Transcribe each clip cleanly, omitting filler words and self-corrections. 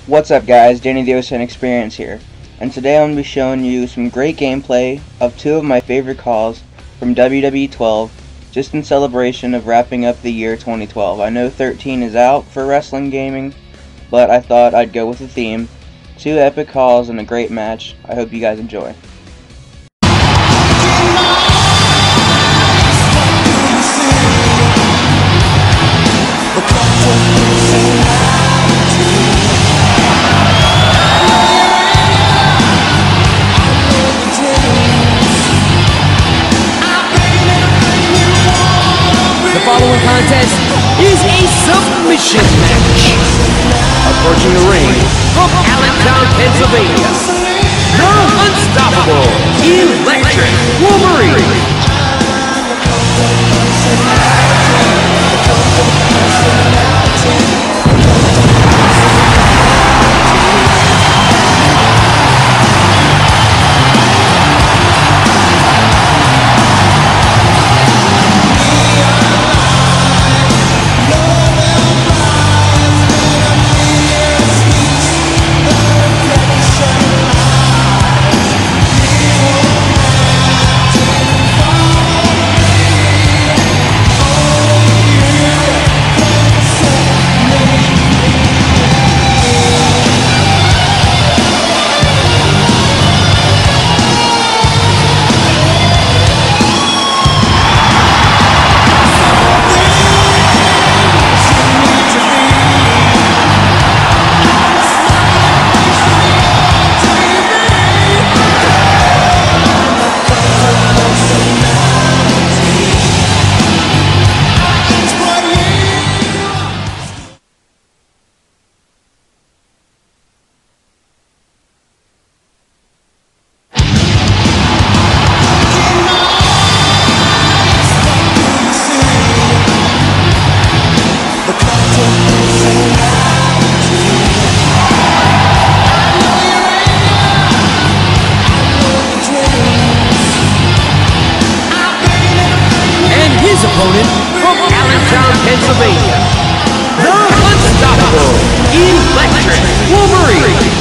What's up guys, Danny the OSN Experience here, and today I'm going to be showing you some great gameplay of two of my favorite calls from WWE 12, just in celebration of wrapping up the year 2012. I know 13 is out for wrestling gaming, but I thought I'd go with the theme. Two epic calls and a great match. I hope you guys enjoy. The following contest is a submission match. Approaching the ring from Allentown, Pennsylvania, the unstoppable Electric Wolverine. Opponent from Allentown, Pennsylvania, the unstoppable Electric Wolverine.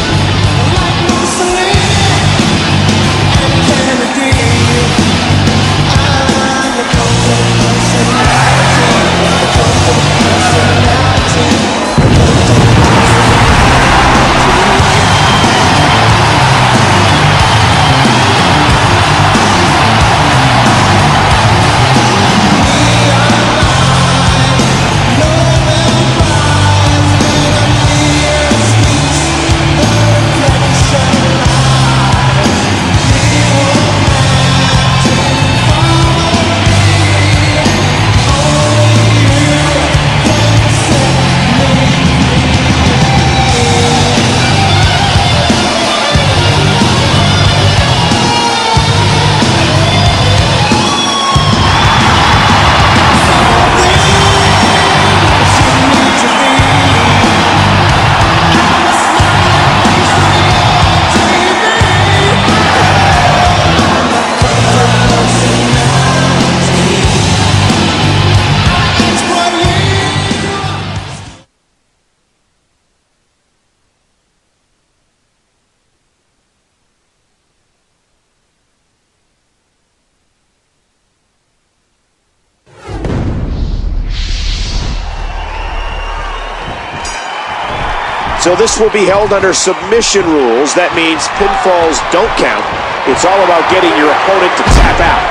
So this will be held under submission rules. That means pinfalls don't count. It's all about getting your opponent to tap out.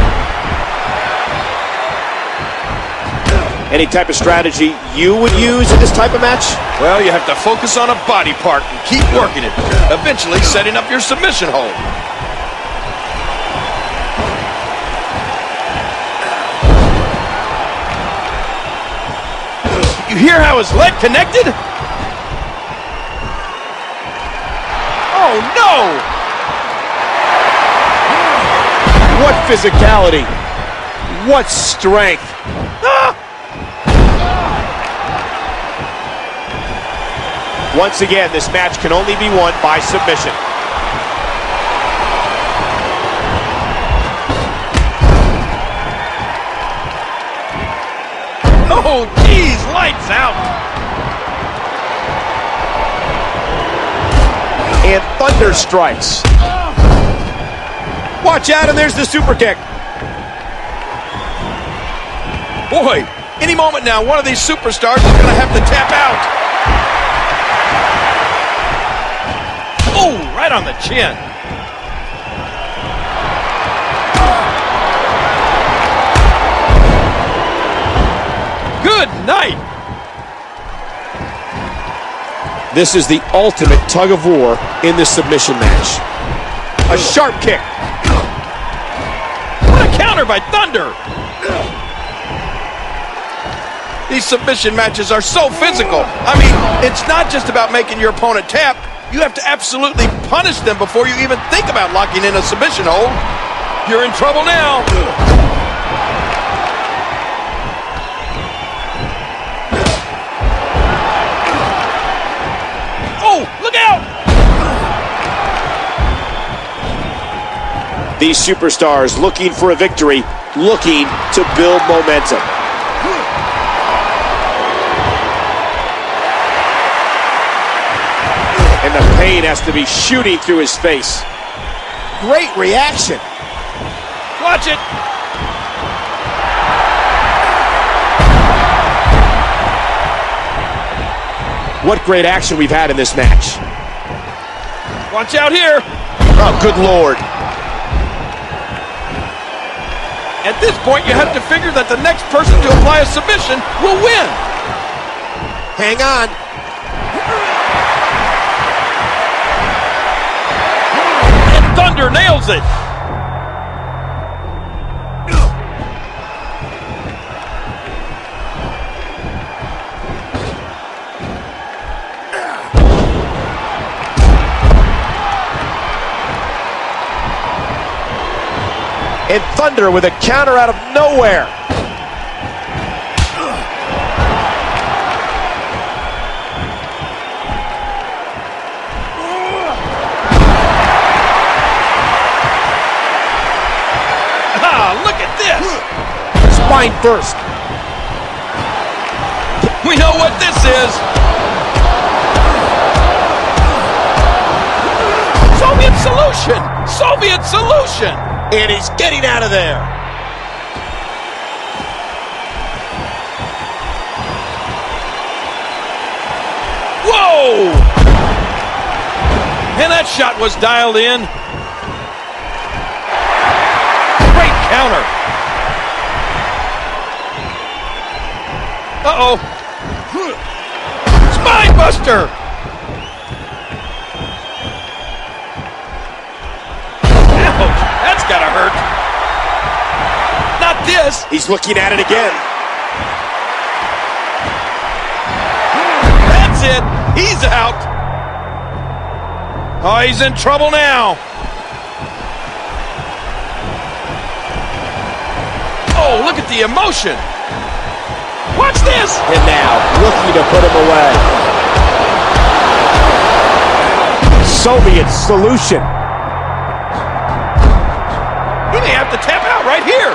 Any type of strategy you would use in this type of match? Well, you have to focus on a body part and keep working it, eventually setting up your submission hold. You hear how his leg connected? Oh, no! What physicality. What strength. Ah! Once again, this match can only be won by submission. Oh, geez, lights out! And Thunder strikes. Watch out, and there's the super kick. Boy, any moment now, one of these superstars is going to have to tap out. Oh, right on the chin. Good night. This is the ultimate tug of war in this submission match. A sharp kick. What a counter by Thunder. These submission matches are so physical. I mean, it's not just about making your opponent tap. You have to absolutely punish them before you even think about locking in a submission hold. You're in trouble now. Oh, look out! These superstars looking for a victory, looking to build momentum. And the pain has to be shooting through his face. Great reaction. Watch it. What great action we've had in this match. Watch out here. Oh, good Lord. At this point, you have to figure that the next person to apply a submission will win. Hang on. Thunder nails it. And Thunder with a counter out of nowhere. Look at this! Spine first. We know what this is. Soviet solution! Soviet solution! And he's getting out of there. Whoa! And that shot was dialed in. Counter. Uh-oh. Spine buster. Ouch, that's gotta hurt. Not this. He's looking at it again. That's it. He's out. Oh, he's in trouble now. Oh, look at the emotion. Watch this. And now, looking to put him away. Soviet solution. He may have to tap out right here.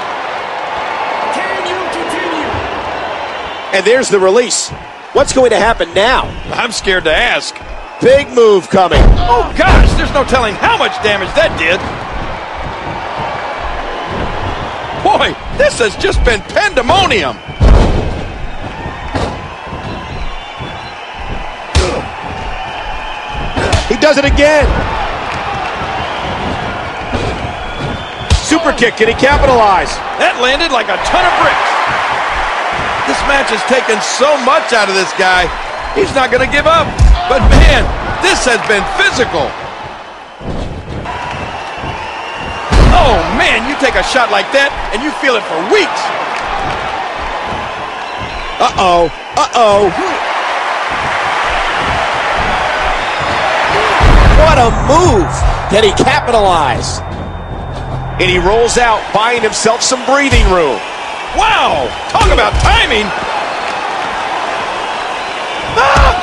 Can you continue? And there's the release. What's going to happen now? I'm scared to ask. Big move coming. Oh, gosh, there's no telling how much damage that did. Boy, this has just been pandemonium. He does it again. Super kick, can he capitalize? That landed like a ton of bricks. This match has taken so much out of this guy. He's not going to give up. But man, this has been physical. Oh man, you take a shot like that and you feel it for weeks. Uh-oh, uh-oh. What a move. Can he capitalize? And he rolls out, buying himself some breathing room. Wow, talk about timing. Ah!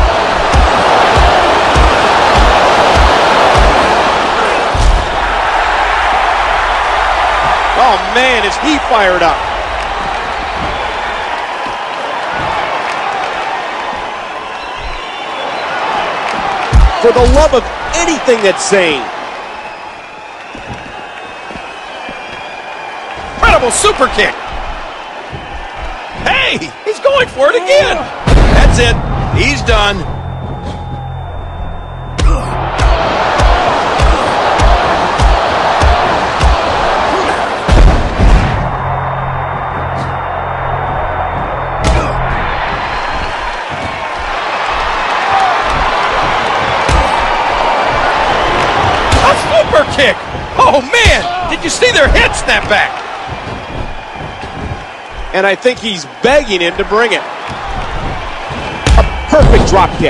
Oh man, is he fired up. For the love of anything that's sane. Incredible super kick. Hey, he's going for it again. That's it. He's done. Kick. Oh man, did you see their head snap back? And I think he's begging him to bring it. A perfect drop kick.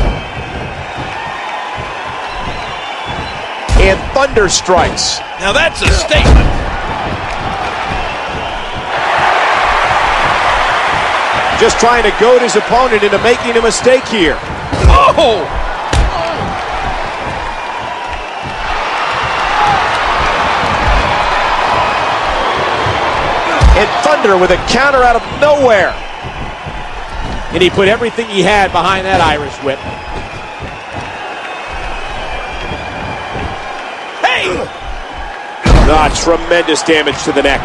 And thunder strikes. Now that's a statement. Just trying to goad his opponent into making a mistake here. Oh! And Thunder with a counter out of nowhere. And he put everything he had behind that Irish whip. Hey! Tremendous damage to the neck.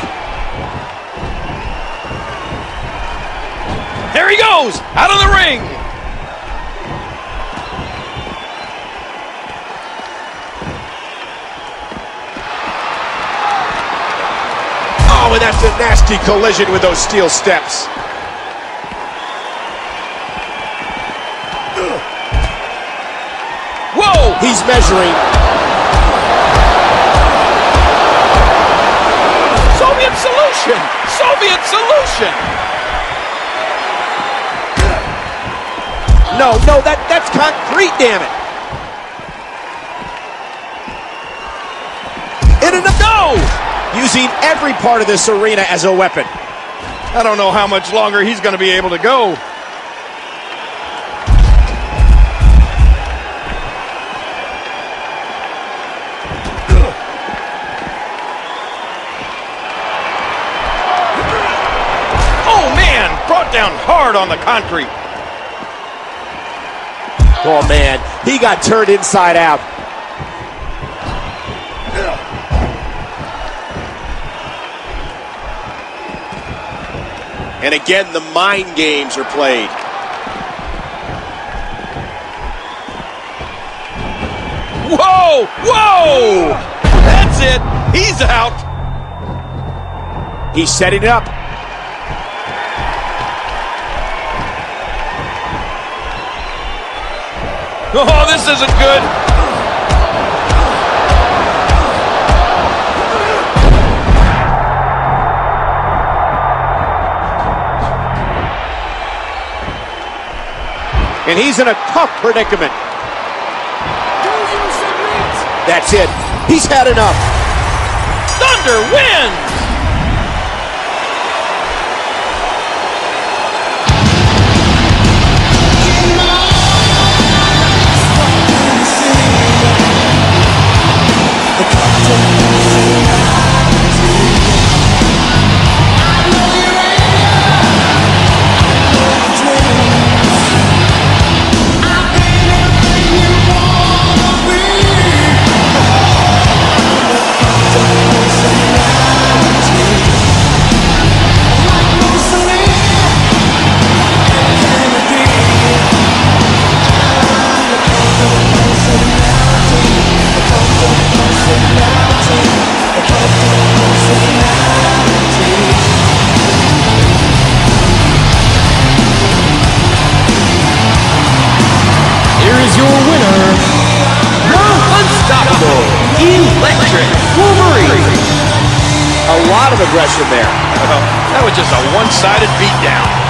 There he goes! Out of the ring! Oh, and that's a nasty collision with those steel steps. Whoa! He's measuring. Soviet solution! Soviet solution! No, that's concrete, damn it. Using every part of this arena as a weapon. I don't know how much longer he's going to be able to go. Oh man, brought down hard on the concrete. Oh man, he got turned inside out. And again, the mind games are played. Whoa! Whoa! That's it. He's out. He's setting it up. Oh, this isn't good. And he's in a tough predicament. That's it. He's had enough. Thunder wins! Your winner, the Unstoppable Electric Wolverine. A lot of aggression there. That was just a one-sided beatdown.